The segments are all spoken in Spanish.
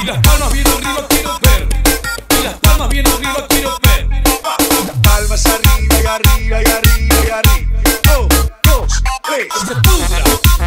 las palmas bien arriba quiero ver. Y las palmas bien arriba quiero ver. Palmas arriba y arriba y arriba y arriba. 1, 2, 3. Se pudra.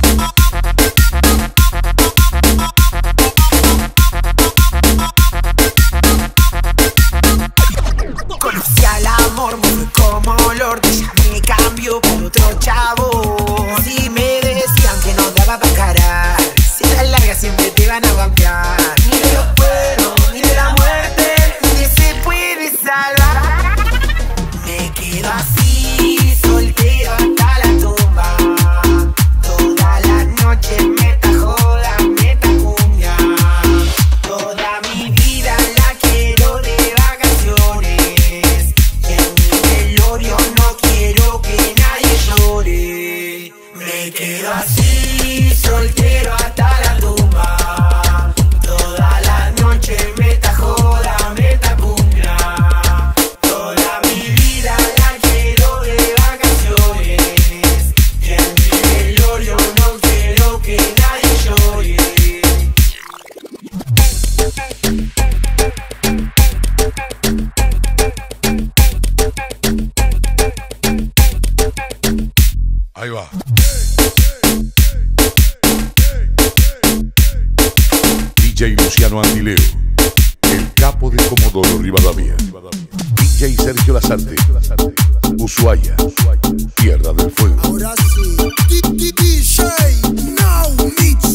Conocí al amor, me fue como olor, que ya me cambió por otro chavo. Si me decían que no daba pa' encarar, si era larga siempre te van a bambear. Ni de los cueros, ni de la muerte, ni se puede salvar. Me quedo así, soltero hasta la tumba. Toda la noche meta joda, meta cumbia. Toda mi vida la quiero de vacaciones. Y en mi velorio no quiero que nadie llore. Me quedo así, soltero hasta la tumba. Toda la noche meta joda, meta cumbia. Toda mi vida la quiero de vacaciones. Y en mi velorio no quiero que nadie llore. Ahí va. DJ Luciano Antileo, el capo de Comodoro Rivadavia. DJ Sergio Lasarte, Ushuaia, Tierra del Fuego. Ahora sí, DJ Now Mix.